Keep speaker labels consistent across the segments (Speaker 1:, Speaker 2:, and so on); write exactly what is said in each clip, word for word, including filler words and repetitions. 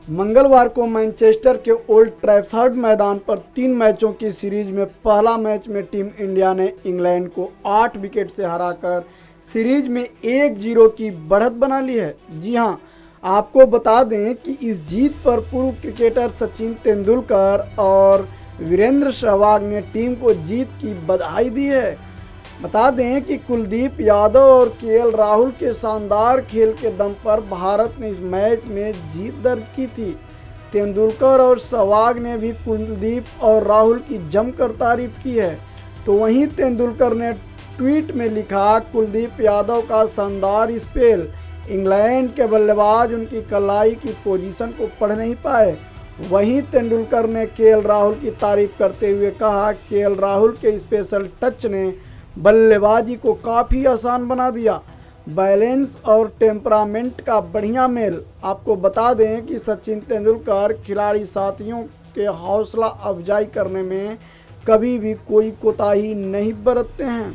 Speaker 1: मंगलवार को मैनचेस्टर के ओल्ड ट्रैफर्ड मैदान पर तीन मैचों की सीरीज में पहला मैच में टीम इंडिया ने इंग्लैंड को आठ विकेट से हराकर सीरीज में एक जीरो की बढ़त बना ली है। जी हां, आपको बता दें कि इस जीत पर पूर्व क्रिकेटर सचिन तेंदुलकर और वीरेंद्र सहवाग ने टीम को जीत की बधाई दी है। बता दें कि कुलदीप यादव और केएल राहुल के शानदार खेल के दम पर भारत ने इस मैच में जीत दर्ज की थी। तेंदुलकर और सहवाग ने भी कुलदीप और राहुल की जमकर तारीफ की है। तो वहीं तेंदुलकर ने ट्वीट में लिखा, कुलदीप यादव का शानदार स्पेल, इंग्लैंड के बल्लेबाज उनकी कलाई की पोजीशन को पढ़ नहीं पाए। वहीं तेंदुलकर ने केएल राहुल की तारीफ करते हुए कहा, केएल राहुल के स्पेशल टच ने बल्लेबाजी को काफ़ी आसान बना दिया। बैलेंस और टेम्परामेंट का बढ़िया मेल। आपको बता दें कि सचिन तेंदुलकर खिलाड़ी साथियों के हौसला अफजाई करने में कभी भी कोई कोताही नहीं बरतते हैं।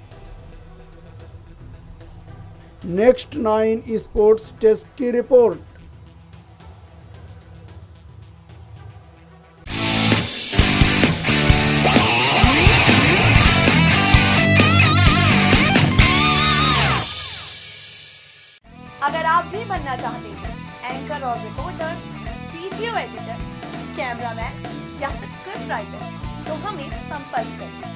Speaker 1: नेक्स्ट नाइन स्पोर्ट्स डेस्क की रिपोर्ट।
Speaker 2: अगर आप भी बनना चाहते हैं एंकर और रिपोर्टर, वीडियो एडिटर, कैमरामैन या फिर स्क्रिप्ट राइटर, तो हमें संपर्क करें।